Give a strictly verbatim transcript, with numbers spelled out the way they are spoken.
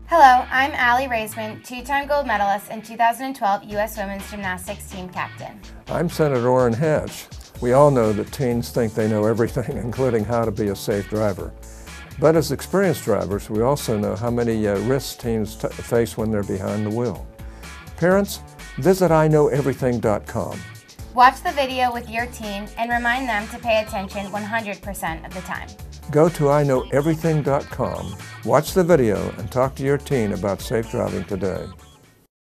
Hello, I'm Allie Raisman, two-time gold medalist and two thousand twelve U S Women's Gymnastics Team Captain. I'm Senator Orrin Hatch. We all know that teens think they know everything, including how to be a safe driver. But as experienced drivers, we also know how many uh, risks teens t face when they're behind the wheel. Parents, visit I know everything dot com. Watch the video with your teen and remind them to pay attention one hundred percent of the time. Go to I know everything dot com, watch the video, and talk to your teen about safe driving today.